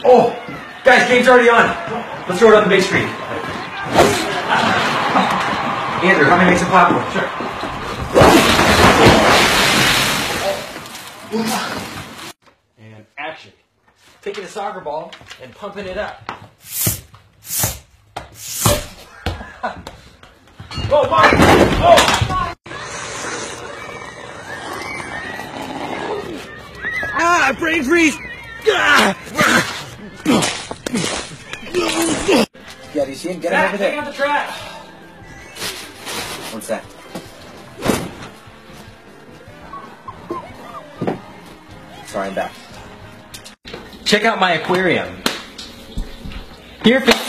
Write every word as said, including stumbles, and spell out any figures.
Oh, guys, game's already on. Let's throw it on the big screen. Andrew, help me make some popcorn. Sure. And action. Taking a soccer ball and pumping it up. Oh, Mark! Oh! Ah, brain freeze! Ah! Yeah, do you see him? Get him over there. Take out the trash! What's that? Sorry, I'm back. Check out my aquarium. Here,